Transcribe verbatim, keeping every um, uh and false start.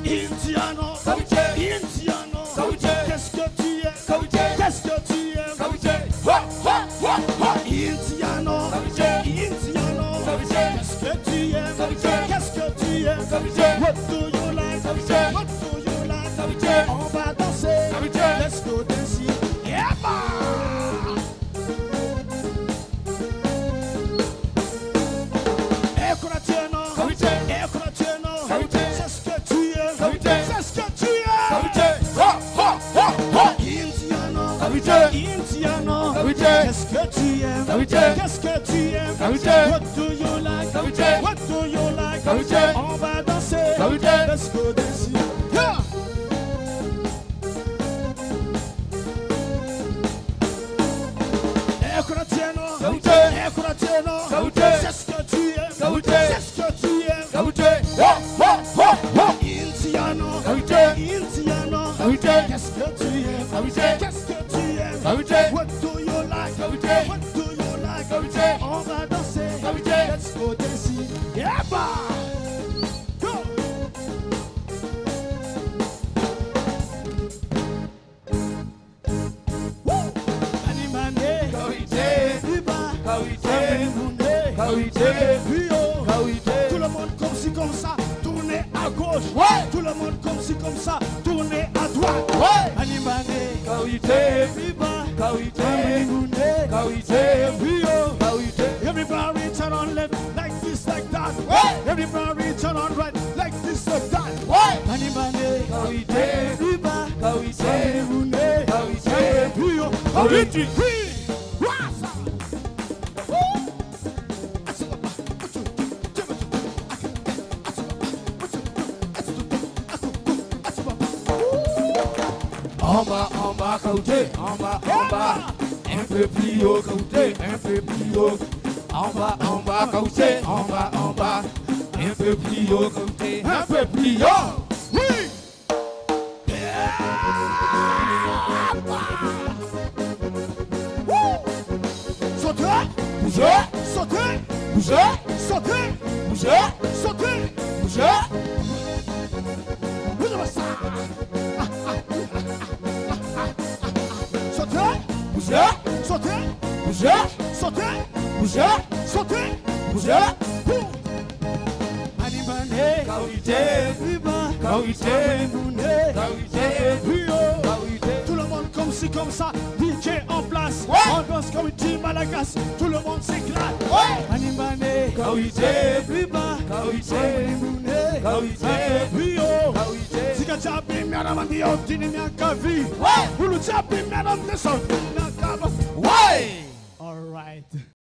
Indiano, Kaouché, Indiano, Kaouché, qu'est-ce que tu es? Kaouché, Qu'est-ce que tu es? Kaouché, ha ha ha ha. Indiano, Kaouché, Indiano, Kaouché, qu'est-ce que tu es? Kaouché, Qu'est-ce que tu es? Kaouché, What do you like? Kaouché, What do you like? Kaouché, On va danser. Kaouché, Let's go dancing. Yeah, Econatiano, Kaouché, Econatiano, Kaouché, c'est ce que tu es. Kaouché, C'est ce que tu es. Kaouché, ha ha ha ha. Indiano, Kaouché, Indiano, Kaouché, qu'est-ce que tu aimes? Kaouché, Qu'est-ce que tu aimes? Kaouché, What do you like? Kaouché, What do you like? Kaouché, On va danser. Kaouché, Let's go dancing. Yeah. Econatiano, Kaouché, Econatiano, Kaouché, c'est ce que tu aimes. Kaouché, C'est ce que tu aimes. Kaouché, ha ha ha ha. Indiano, Kaouché, Indiano, Kaouché, qu'est-ce que tu aimes? Kaouché, Qu'est-ce que tu aimes? Kaouché, What do you like? Kaouché, What do you like? Kaouché, On va danser. Kaouché, Let's go dancing. Yeah, bah. Go. Woo. Animane, Kaouché, Biba, Kaouché, Amimoune, Kaouché, Bio. Kaouché. Tout le monde comme si comme ça, tournez à gauche. Ouais. Tout le monde comme si comme ça, tournez à droite. Ouais. Animane, Kaouché, Biba, Kaouché, Amimoune, Kaouché, Bio. Kaouché. Everybody turn on left like this, like that. Ouais. Everybody turn on right like this, like that. Ouais. Animane, Kaouché, Biba, Kaouché, Amimoune, Kaouché, Bio. Kaouché. En bas, en bas, Kaouché, en bas, en bas. Un peu plus haut, Kaouché, un peu plus haut. En bas, en bas, Kaouché, en bas, en bas. Un peu plus haut, Kaouché, un peu plus haut. Oui. Sautez, Bougez, sautez, bougez, sautez, bougez, sautez. bougez. Vous avez ça. Sautez, Bougez, sautez, bougez, sautez, bougez, sautez. bougez. Boum. Animane, Kaouché, Biba, Kaouché, Amimoune, Kaouché, Bio. Kaouché. Tout le monde comme ci comme ça, D J en place. Ouais. On danse comme une team à la casse. Tout le monde s'éclate. Ouais. Animane, Kaouché, Biba, Kaouché, Amimoune, Kaouché, Bio. Kaouché. Zika chapi madame andi otini miakavi. Ouais. Ulu chapi madame de son. Ouais. All right.